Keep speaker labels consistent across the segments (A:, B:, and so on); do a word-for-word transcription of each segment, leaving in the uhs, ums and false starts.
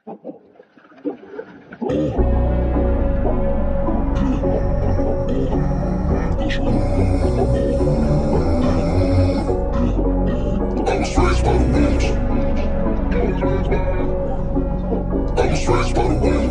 A: was raised by the wolves. I was raised by the wolves.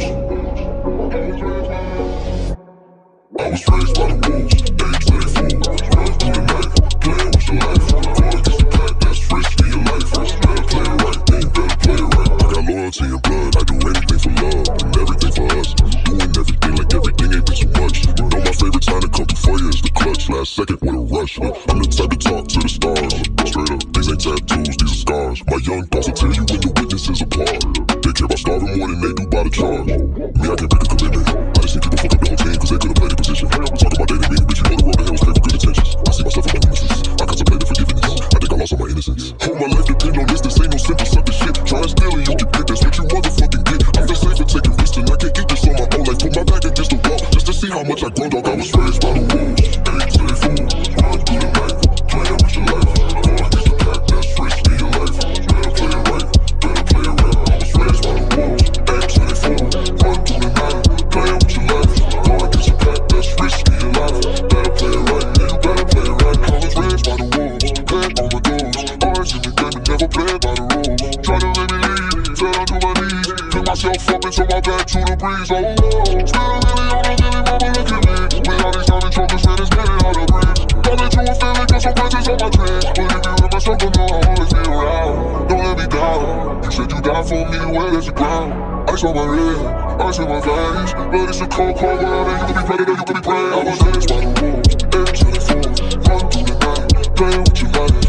A: I was raised by the wolves. They play fool, run through the night, playing with your life. Going against the pack, that's risking your life. First, you better play it right, then you better play it right. I got loyalty and blood, I do anything for love and everything for us. Doing everything like everything ain't been too much. You know my favorite time to come through for you is the clutch. Last second with a rush. I'm the type to talk to the stars. Straight up, these ain't tattoos, these are scars. My young thoughts will tell you when the witnesses apart. They care about starving more than they do by the charge. Me, I can break a commitment. I just seen people fuck up the whole team cause they could've played a position. Talk about dating me, bitch, you know the road to hell was paved with good intentions. I see myself in my nemesis. I contemplated forgiveness. I think I lost all my innocence. Hold my life depend on this, this ain't no simple sucker shit. Try and steal and you can get, that's what you motherfucking get. I feel safe for taking risks and I can't eat this on my own life. Put my back against the wall just to see how much I grown, dog. I was raised by the wolves. Ain't play fool, run through the night, playing with your life. Going against the pack, that's risking your life. Better play it right, better play it right. I was raised by the wolves. Ain't play fool, run through the night, playing with your life. Going against the pack, that's risking your life. Better play it right, yeah, you better play it right. I was raised by the wolves, playing on my doors. Always in the game and never played by the rules. Try to let me lead, fell down to my knees. Pick myself up and turn my back to the breeze. Oh, oh, spend a million on a million, mama, look at me. With all these diamond chokers, man, it's getting hard to breathe. Fall into a feeling, got some branches on my dreams. Believe me, with myself, I know I'll always be around. Don't let me down. You said you died for me, well, there's a ground. Ice on my head, ice in my veins. But it's a cold, cold world, and you can be predator, you can be prey. I was raised by the wolves, eggs in the food. Run through the night, playing with your life.